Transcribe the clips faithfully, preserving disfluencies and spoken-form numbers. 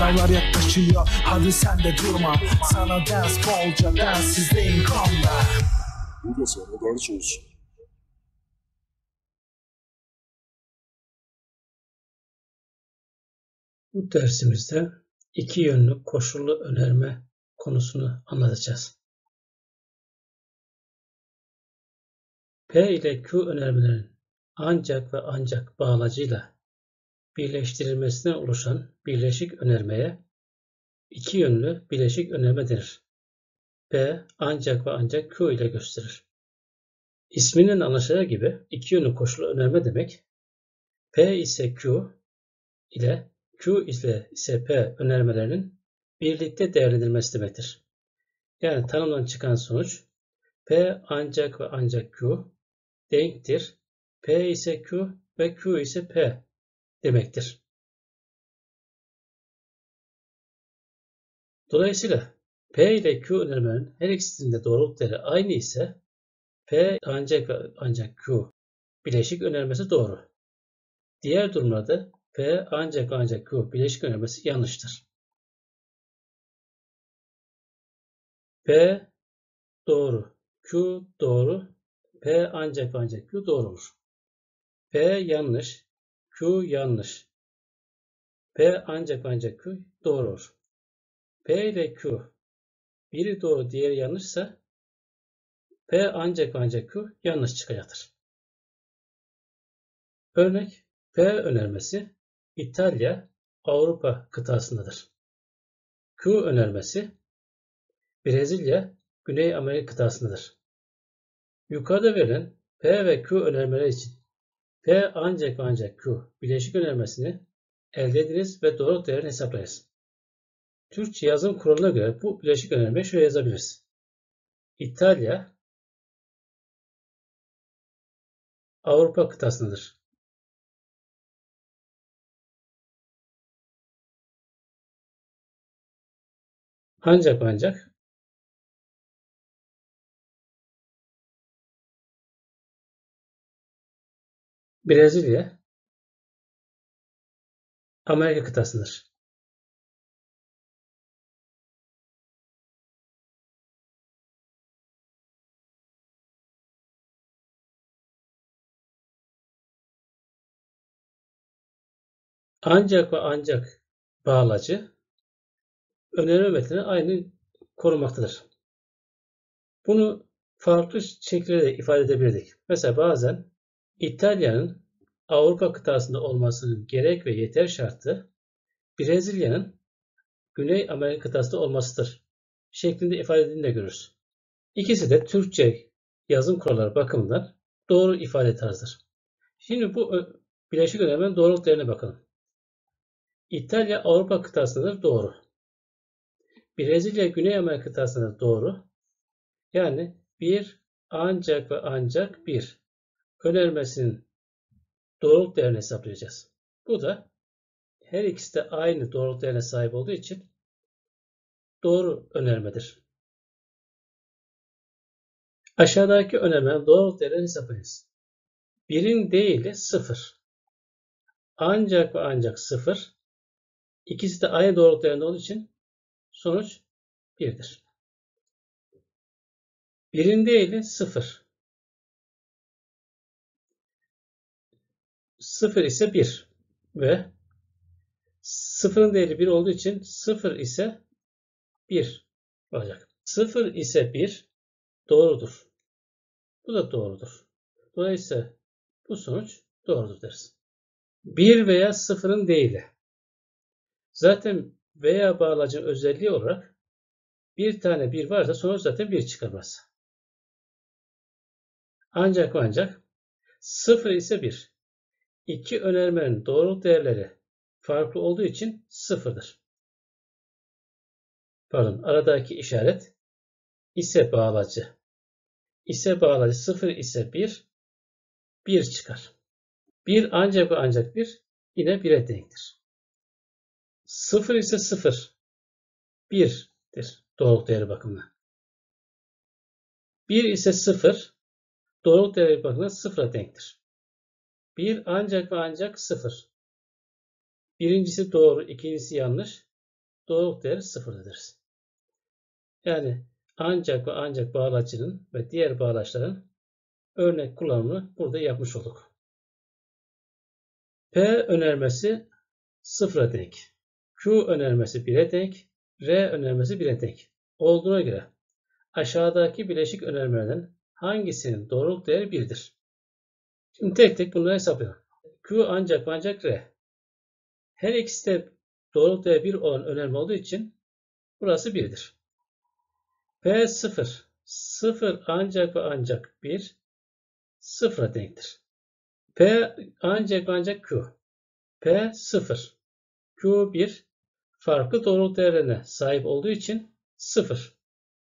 Sınavlar yaklaşıyor, hadi sen de durma. Sana ders bolca, dersizliğin konda. Bu da sana ders olsun. Bu dersimizde iki yönlü koşullu önerme konusunu anlatacağız. P ile Q önermelerin ancak ve ancak bağlacıyla birleştirilmesinden oluşan birleşik önermeye iki yönlü bileşik önerme denir. P ancak ve ancak Q ile gösterir. İsminden anlaşılacağı gibi iki yönlü koşullu önerme demek, P ise Q ile Q ile ise P önermelerinin birlikte değerlendirilmesi demektir. Yani tanımdan çıkan sonuç P ancak ve ancak Q denktir. P ise Q ve Q ise P demektir. Dolayısıyla P ile Q önermelerinin her ikisinin de doğruluk değeri aynı ise P ancak ve ancak Q bileşik önermesi doğru. Diğer durumlarda P ancak ve ancak Q bileşik önermesi yanlıştır. P doğru, Q doğru, P ancak ve ancak Q doğru olur. P yanlış, Q yanlış. P ancak ve ancak Q doğru olur. P ile Q biri doğru diğeri yanlışsa P ancak ve ancak Q yanlış çıkacaktır. Örnek P önermesi İtalya, Avrupa kıtasındadır. Q önermesi Brezilya, Güney Amerika kıtasındadır. Yukarıda verilen P ve Q önermeleri için P ancak ve ancak Q bileşik önermesini elde ediniz ve doğruluk değerini hesaplayınız. Türkçe yazım kuralına göre bu bileşik önermeyi şöyle yazabiliriz. İtalya, Avrupa kıtasındadır. Ancak ancak Brezilya, Amerika kıtasındadır. Ancak ve ancak bağlacı önerme metnini aynı korumaktadır. Bunu farklı şekilde ifade edebilirdik. Mesela bazen İtalya'nın Avrupa kıtasında olmasının gerek ve yeter şartı Brezilya'nın Güney Amerika kıtasında olmasıdır şeklinde ifade edildiğini de görürüz. İkisi de Türkçe yazım kuralları bakımından doğru ifade tarzıdır. Şimdi bu bileşik önermenin doğruluk değerine bakalım. İtalya Avrupa kıtasındadır, doğru. Brezilya Güney Amerika kıtasındadır, doğru. Yani bir ancak ve ancak bir önermesinin doğruluk değerini hesaplayacağız. Bu da her ikisi de aynı doğruluk değerine sahip olduğu için doğru önermedir. Aşağıdaki önermenin doğruluk değerini hesaplayınız. birin değili sıfır. Ancak ve ancak sıfır. İkisi de aynı doğruluk değerinde olduğu için sonuç birdir. birin değili sıfır. sıfır ise bir ve sıfırın değeri bir olduğu için sıfır ise bir olacak. sıfır ise bir doğrudur. Bu da doğrudur. Dolayısıyla bu sonuç doğrudur deriz. bir veya sıfırın değili. Zaten veya bağlacın özelliği olarak bir tane bir varsa sonuç zaten bir çıkarmaz. Ancak ancak sıfır ise bir. İki önermenin doğruluk değerleri farklı olduğu için sıfırdır. Pardon, aradaki işaret ise bağlacı. İse bağlacı sıfır ise bir, bir çıkar. bir ancak ve ancak bir yine bire denktir. sıfır ise sıfır, birdir doğruluk değeri bakımından. bir ise sıfır, doğruluk değeri bakımından sıfıra denktir. bir ancak ve ancak sıfır. Birincisi doğru, ikincisi yanlış. doğruluk değeri sıfır deriz. Yani ancak ve ancak bağlacının ve diğer bağlaçların örnek kullanımını burada yapmış olduk. P önermesi sıfıra denk. Q önermesi bire denk. R önermesi bire denk. Olduğuna göre aşağıdaki bileşik önermelerden hangisinin doğruluk değeri birdir? Şimdi tek tek bunları hesaplayalım. Q ancak ancak R. Her ikisi de doğruluk değeri bir olan önerme olduğu için burası birdir. P sıfır. sıfır ancak ve ancak bir sıfıra denktir. P ancak ancak Q. P sıfır. Q bir farklı doğruluk değerlerine sahip olduğu için sıfır.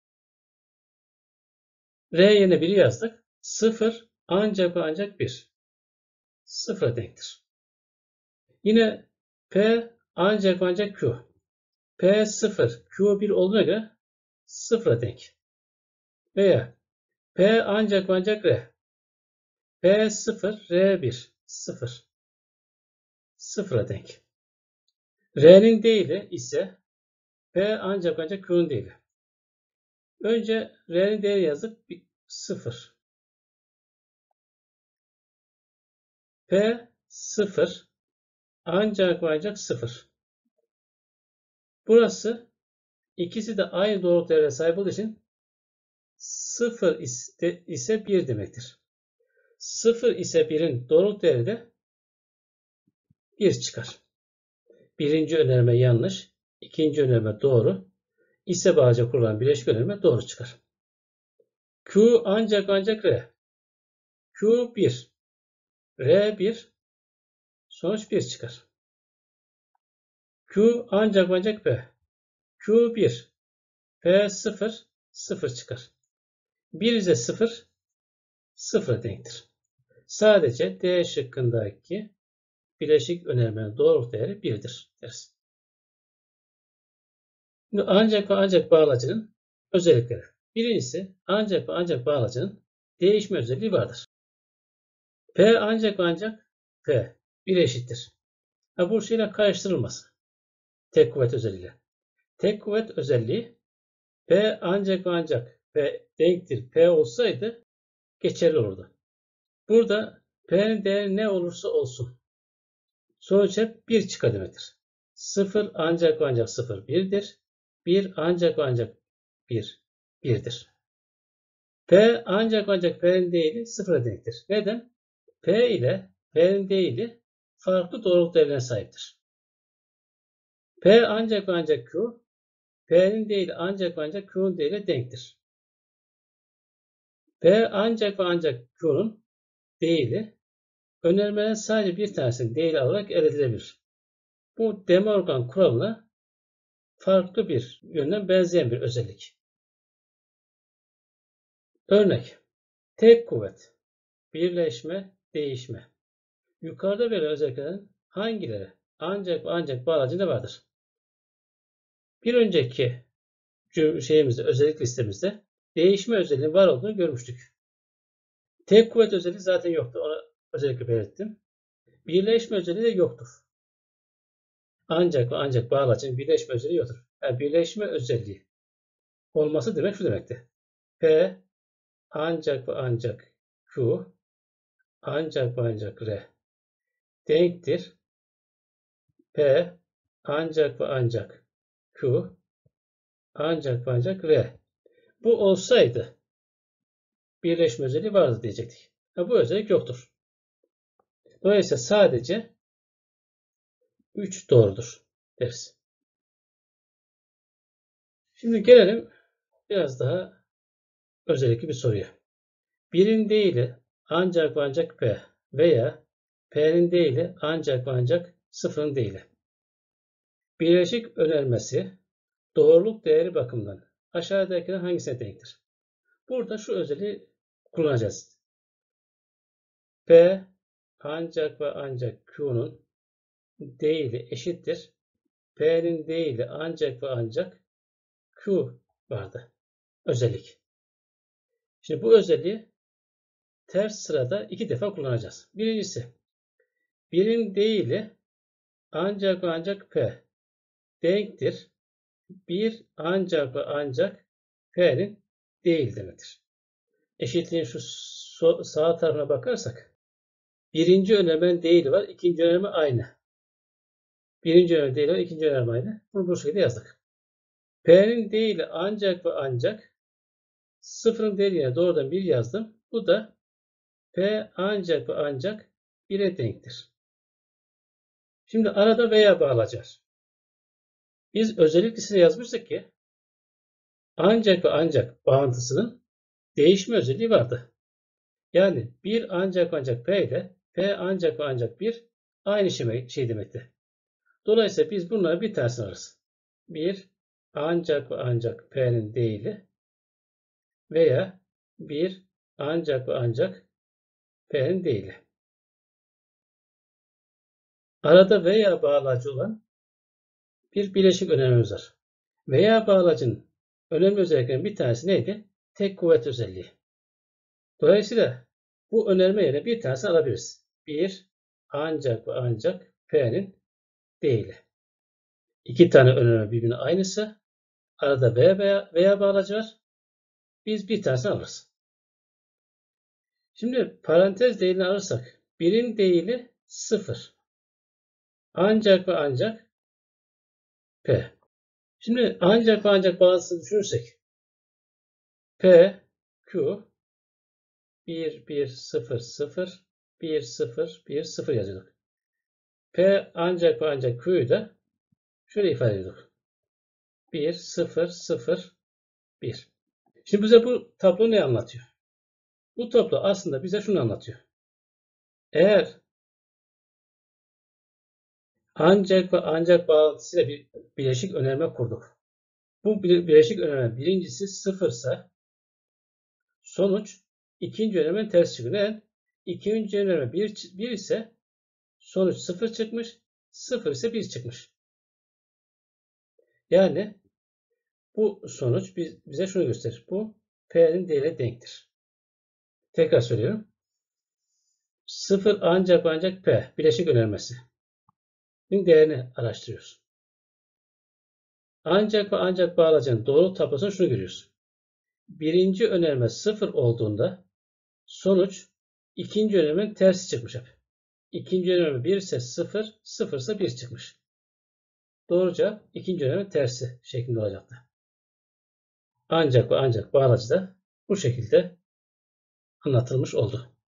R yerine biri yazdık. sıfır ancak ve ancak bir. sıfıra denktir. Yine P ancak ve ancak Q. P sıfır, Q bir olduğuna göre sıfıra denk. Veya P ancak ve ancak R. P sıfır, R bir. sıfır. sıfıra denk. R'nin değili ise P ancak ancak Q'nun değili. Önce R'nin değeri yazdık. sıfır. P sıfır ancak ve ancak sıfır. Burası ikisi de aynı doğruluk değerine sahip olduğu için sıfır ise, ise bir demektir. sıfır ise birin doğruluk değeri de bir çıkar. Birinci önerme yanlış. İkinci önerme doğru. İse bağlaca kurulan bileşik önerme doğru çıkar. Q ancak ancak R. Q bir. R bir. Sonuç bir çıkar. Q ancak ancak P. Q bir. P sıfır. sıfır çıkar. bir ise sıfır. sıfıra denktir. Sadece D şıkkındaki bileşik önermenin doğruluk değeri birdir deriz. Şimdi ancak ve ancak bağlacının özellikleri. Birincisi ancak ve ancak bağlacının değişme özelliği vardır. P ancak ve ancak P bir eşittir. Ha, bu şeyle karıştırılmaz. Tek kuvvet özelliğiyle. Tek kuvvet özelliği P ancak ve ancak P denktir P olsaydı geçerli olurdu. Burada P'nin değeri ne olursa olsun sonuç hep bir çıkar demektir. sıfır ancak ve ancak sıfır birdir. bir ancak ve ancak bir birdir. P ancak ve ancak P'nin değili sıfıra denktir. Neden? P ile P'nin değili farklı doğruluk değerlerine sahiptir. P ancak ve ancak Q, P'nin değili ancak ve ancak Q'nun değiliyle denktir. P ancak ve ancak Q'nun değili önermeden sadece bir tanesinin değili alarak elde edilebilir. Bu De Morgan kuralına farklı bir yönden benzeyen bir özellik. Örnek. Tek kuvvet, birleşme, değişme. Yukarıda verilen özelliklerin hangileri ancak ve ancak bağlacında vardır? Bir önceki şeyimizde, özellik listemizde değişme özelliğinin var olduğunu görmüştük. Tek kuvvet özelliği zaten yoktu. Ona özellikle belirttim. Birleşme özelliği de yoktur. Ancak ve ancak bağlacının birleşme özelliği yoktur. Yani birleşme özelliği olması demek şu demekti. P ancak ve ancak Q ancak ve ancak R denktir. P ancak ve ancak Q ancak ve ancak R. Bu olsaydı birleşme özelliği vardı diyecektik. Ha, bu özellik yoktur. Dolayısıyla sadece üç doğrudur deriz. Şimdi gelelim biraz daha özellikli bir soruya. birin değili ancak ve ancak P veya P'nin değili ancak ve ancak sıfırın değili. Bileşik önermesi doğruluk değeri bakımından aşağıdakilerden hangisine denktir? Burada şu özelliği kullanacağız. P ancak ve ancak Q'nun değili eşittir. P'nin değili ancak ve ancak Q vardı. Özellik. Şimdi bu özelliği ters sırada iki defa kullanacağız. Birincisi, birin değili ancak ve ancak P denktir. bir ancak ve ancak P'nin değil demektir. Eşitliğin şu so sağ tarafına bakarsak birinci önermenin değili var, ikinci önerme aynı. Birinci önerme değili var, ikinci önerme aynı. Bunu bu şekilde yazdık. P'nin değili ancak ve ancak sıfırın değerine doğrudan bir yazdım. Bu da P ancak ve ancak bire denktir. Şimdi arada veya bağlacağız. Biz özellikle yazmıştık ki ancak ve ancak bağıntısının değişme özelliği vardı. Yani bir ancak ancak P ile P ancak ve ancak bir aynı şey, şey demekti. Dolayısıyla biz bunları bir tanesini alırız. bir ancak ve ancak P'nin değili veya bir ancak ve ancak P'nin değili. Arada veya bağlacı olan bir bileşik önermemiz var. Veya bağlacının önemli özelliklerinden bir tanesi neydi? Tek kuvvet özelliği. Dolayısıyla bu önerme yerine bir tanesini alabiliriz. bir ancak ve ancak P'nin değili. İki tane önerme birbirine aynısı. Arada veya, veya, veya bağlacı var. Biz bir tanesini alırız. Şimdi parantez değilini alırsak birin değili sıfır. Ancak ve ancak P. Şimdi ancak ve ancak bağlantısını düşünürsek P, Q bir, bir, sıfır, sıfır, bir, sıfır, bir, sıfır yazıyorduk. P ancak ve ancak Q'yu da şöyle ifade ediyorduk. bir, sıfır, sıfır, bir. Şimdi bize bu tablo ne anlatıyor? Bu tablo aslında bize şunu anlatıyor. Eğer ancak ve ancak bağlantısıyla bir bileşik önerme kurduk. Bu bileşik önerme birincisi sıfırsa sonuç ikinci önermenin ters çıkıyor. Neden? İkinci önerme bir, bir ise sonuç sıfır çıkmış, sıfır ise bir çıkmış. Yani bu sonuç bize şunu gösterir. Bu P'nin değerine denktir. Tekrar söylüyorum. sıfır ancak ancak P bileşik önermesi. Değerini araştırıyoruz. Ancak ve ancak bağlacının doğru tablosunda şunu görüyoruz. Birinci önerme sıfır olduğunda sonuç ikinci önermenin tersi çıkmış hep. İkinci önerme bir ise sıfır, sıfır ise bir çıkmış. Doğru cevap ikinci önermenin tersi şeklinde olacaktı. Ancak ve ancak bağlacı da bu şekilde anlatılmış oldu.